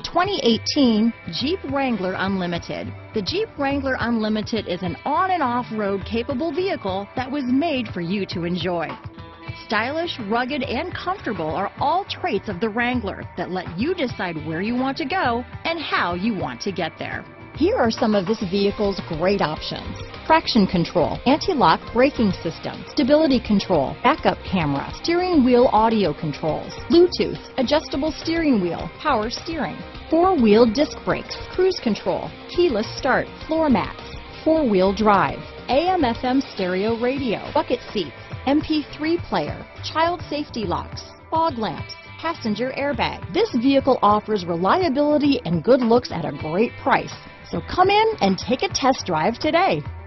2018 Jeep Wrangler Unlimited. The Jeep Wrangler Unlimited is an on and off-road capable vehicle that was made for you to enjoy. Stylish, rugged, and comfortable are all traits of the Wrangler that let you decide where you want to go and how you want to get there. Here are some of this vehicle's great options: traction control, anti-lock braking system, stability control, backup camera, steering wheel audio controls, Bluetooth, adjustable steering wheel, power steering, four-wheel disc brakes, cruise control, keyless start, floor mats, four-wheel drive, AM/FM stereo radio, bucket seats, MP3 player, child safety locks, fog lamps, passenger airbag. This vehicle offers reliability and good looks at a great price. So come in and take a test drive today.